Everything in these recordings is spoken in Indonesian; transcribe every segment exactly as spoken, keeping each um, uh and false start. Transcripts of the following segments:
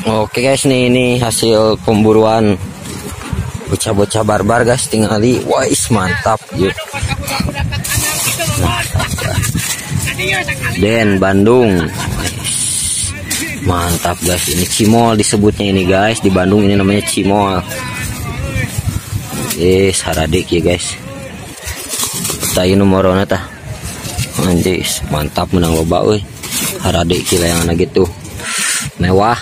Oke guys, nih ini hasil pemburuan bocah-bocah barbar guys, tingali. Wais, mantap yuk. Den Bandung. Mantap guys, ini cimol disebutnya ini guys. Di Bandung ini namanya cimol. Yes, haradik ya guys. Tayu nomorona tah. Anjis, mantap menang loba euy. Haradik kila yang anak gitu. Mewah.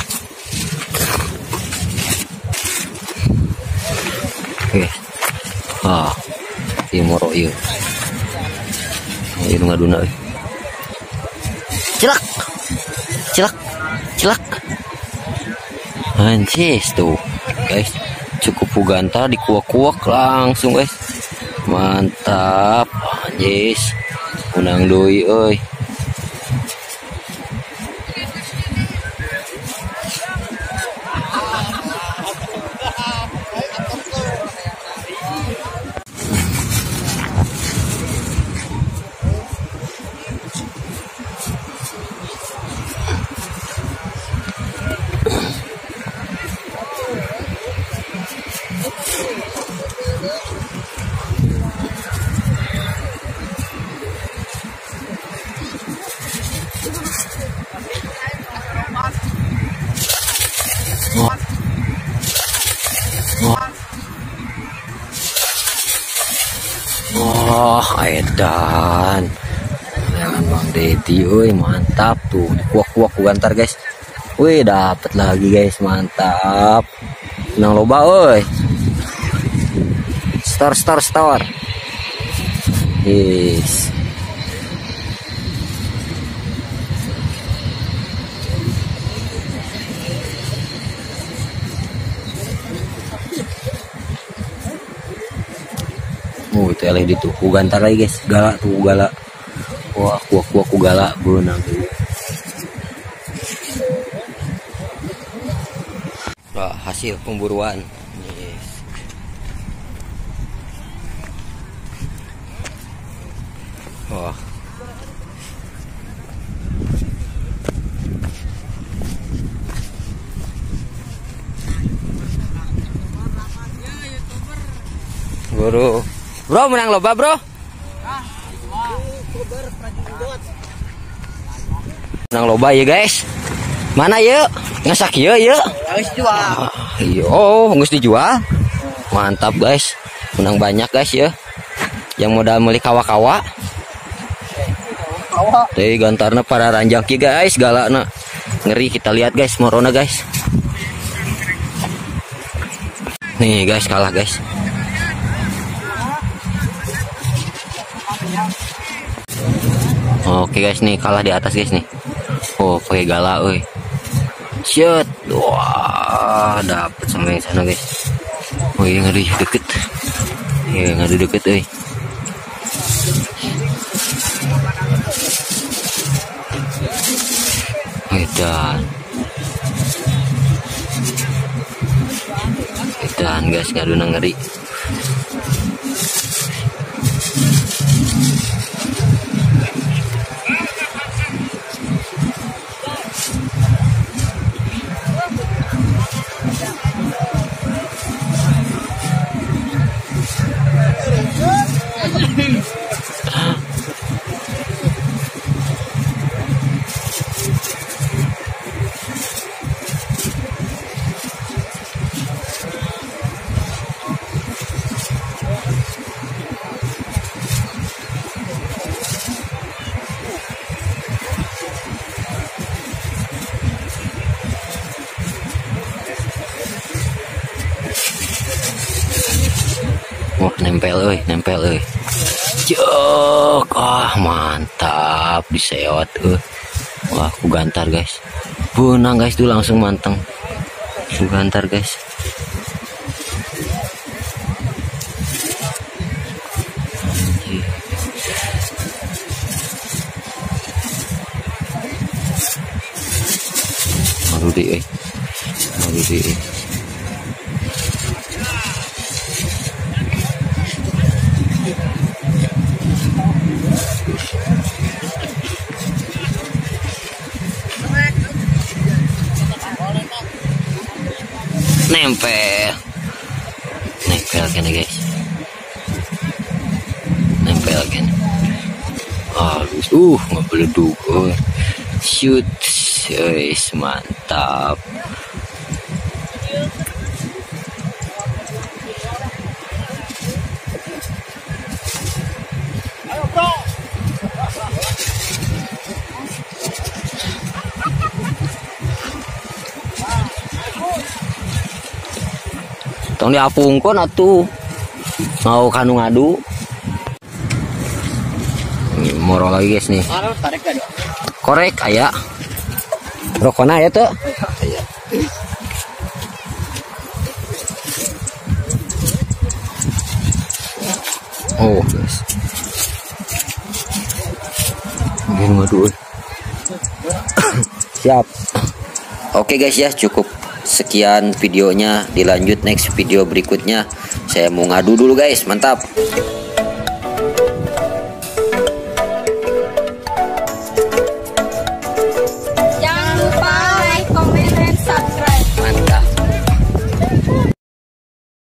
Oke. Ah. Ieu moro ieu. Ieu nu ngaduna euy. Cilak. Cilak. Cilak. Anjis tuh, guys. Cukup pugantar dikuak-kuak langsung guys. Mantap. Anjis. Menang deui euy. Wah, edan. Jangan Bang Dedi, woi mantap tuh. Kuak-kuak kugantar guys. Wih, dapat lagi guys, mantap. Menang loba, woi. Star star star. Yes. Oh, itu L E D tuh, kugantar lagi guys, galak tuh galak. Wah, kuak kuak ku galak benang tuh. Wah, hasil pemburuan. Yes. Wah. Bro. Bro menang loba bro. Menang loba ya guys. Mana ya? Ngasak ya ya. Geus jual. Yo, geus dijual. Mantap guys. Menang banyak guys ya. Yang modal beli kawa-kawa. Teh gantarna para ranjang ki guys, galakna. Ngeri kita lihat guys, morona guys. Nih guys, kalah guys. Oke guys, nih kalah di atas guys nih. Oh, pakai gala euy. Shot. Wah, dapat sama yang sana guys. Oh, iya ngadu deket. Iya ngadu deket euy. Edan. Edan guys, ngadu ngeri. Wah, nempel euy, nempel euy. Jok, ah mantap diseot euy. Wah, ku gantar guys. Benang guys tuh langsung manteng. Ku gantar guys. Malu deh euy. Malu deh. nempel nempel kan guys, nempel kan halus, uh nggak beleduk, oh. Shoot, guys, mantap. Tong diapungkon atuh mau kanu ngadu. Ini moro lagi guys nih. Korek aya. Rokona ya tuh. Aya. Oh, guys. Ini ngadu. Siap. Oke guys ya, cukup sekian videonya, dilanjut next video berikutnya. Saya mau ngadu dulu guys, mantap.